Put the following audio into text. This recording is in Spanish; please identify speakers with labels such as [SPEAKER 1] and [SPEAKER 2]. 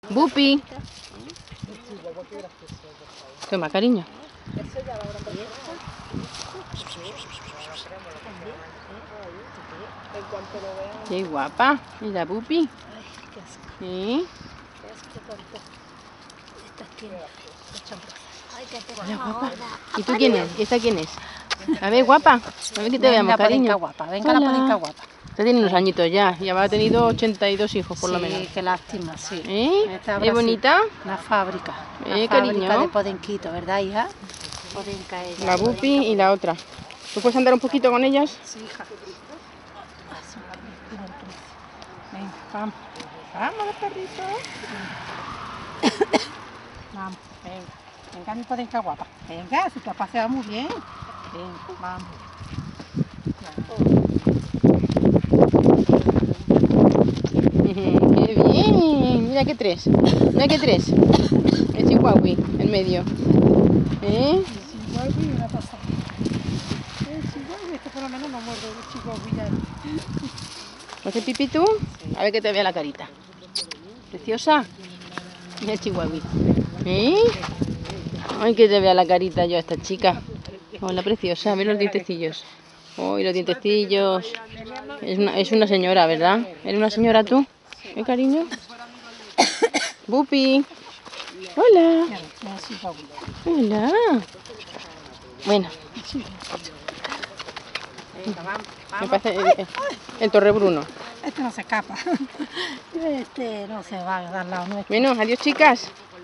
[SPEAKER 1] Bupi. Toma, cariño. Qué guapa. ¿Y la Bupi? ¿Sí? Hola, guapa. ¿Y tú quién es? ¿Y esta quién es? A ver, guapa. A ver que te veamos, cariño.
[SPEAKER 2] Venga, la podenca guapa.
[SPEAKER 1] Usted tiene unos añitos ya. Ya habrá tenido 82 hijos, por lo menos.
[SPEAKER 2] Sí, qué lástima, sí.
[SPEAKER 1] ¿Es bonita?
[SPEAKER 2] Una fábrica.
[SPEAKER 1] Cariño.
[SPEAKER 2] De podenquito, ¿verdad, hija? Podenca ella.
[SPEAKER 1] La Bupi y la otra. ¿Tú puedes andar un poquito con ellas?
[SPEAKER 2] Sí, hija. Venga, vamos. Vamos, perrito. Vamos, venga. Venga, mi podenca guapa. Venga, si te has paseado muy bien. Venga, vamos.
[SPEAKER 1] ¡Qué bien! Mira que tres. Mira que tres. El chihuahua en medio.
[SPEAKER 2] El chihuahua y una pasada. El chihuahua, este por lo menos no muerde el chihuahua.
[SPEAKER 1] ¿Haces pipí tú? A ver que te vea la carita. Preciosa. Mira el chihuahua. Ay, que te vea la carita yo a esta chica. Hola, preciosa. A ver los dientecillos. Uy, los dientecillos. Es una señora, ¿verdad? ¿Eres una señora tú? ¿Eh, cariño? Bupi. Hola. Hola. Bueno. Me parece el Torrebruno.
[SPEAKER 2] Este no se escapa. Este no se va a dar lado nuestro.
[SPEAKER 1] Bueno, adiós, chicas.